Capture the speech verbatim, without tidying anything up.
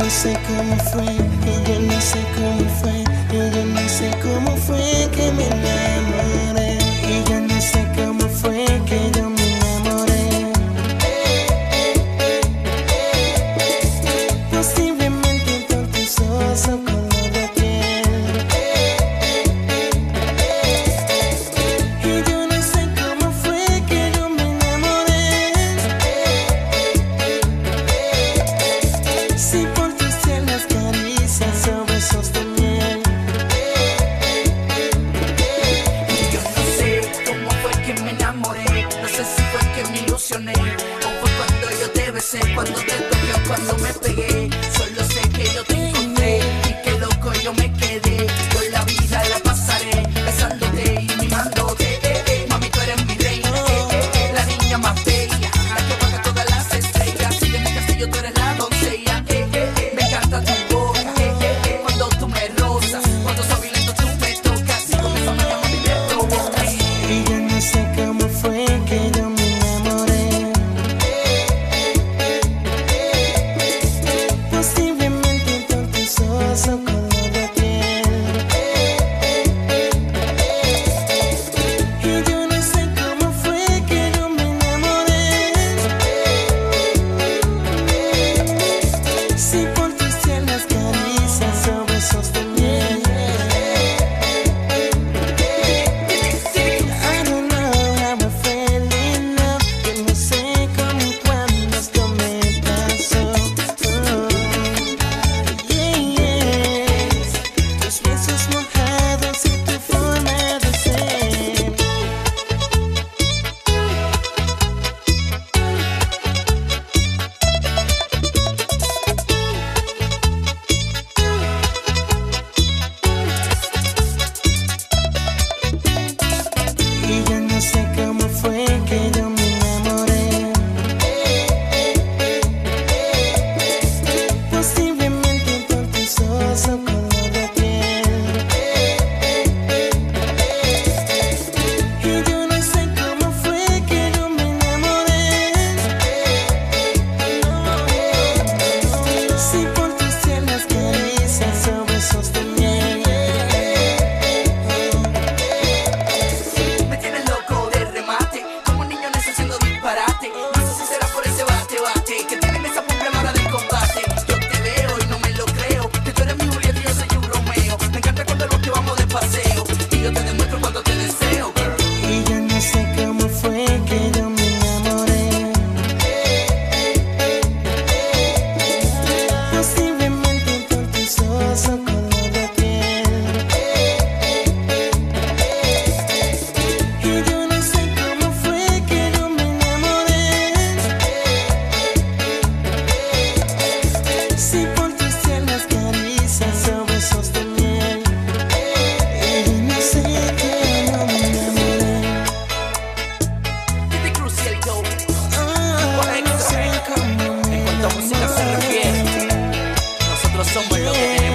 no sé cómo fue, y yo no sé cómo fue, y yo no sé cómo fue que me enamoré, y yo no sé cómo fue que yo me enamoré. Posiblemente por tus ojos o color de piel. Y yo no sé cómo fue que yo me enamoré. Si por tus tiernas caricias o besos de miel. Yo no sé cómo fue que me enamoré, no sé si fue que me ilusioné o fue cuando yo te besé, cuando te toqué o cuando me pegué. Solo sé que yo te encontré y que loco yo me quedé. Por la vida la pasaré besándote y mimándote. Eh, eh, mami, tú eres mi reina, eh, eh, eh, la niña más bella, la que apaga todas las estrellas. Y de mi castillo tú eres la doncella. Eh, eh, eh, me encanta tu boca, eh, eh, eh, cuando tú me rozas, cuando suave y lento tú me tocas. Y con esa maña mami me provocas. Y yo no sé cómo fue que yo me enamoré. Posiblemente por tus ojos o color de piel. Y yo no sé cómo fue que yo me enamoré. Si por tus tiernas caricias o besos de miel. I don't know how I fell in love. Yo no sé cómo y cuándo esto me pasó. Oh, yeah, yeah. Tus besos mojados y tu forma de ser. Y yo no sé cómo fue que yo me enamoré. Posiblemente por tus ojos o color de piel. Y yo no sé cómo fue que yo me enamoré. Si por tus tiernas caricias o besos de miel. Me tienes loco de remate, como un niño necio haciendo disparate. No sé si será por ese bate bate que tienen esa pulpa a la hora del combate. Yo te veo y no me lo creo, que tú eres mi Julieta y yo soy un Romeo. Me encanta cuando nos llevamos de paseo y yo te demuestro cuando te deseo, girl. Y yo no sé cómo fue que yo me enamoré. Posiblemente por tus ojos o color de piel. Y yo no sé cómo fue que yo me enamoré. Si por tus tiernas caricias o besos de miel. Y yo no sé cómo me enamoré. Titi Cruz y el Go. Ah, no sé cómo me En cuanto a música se refiere, nosotros somos lo que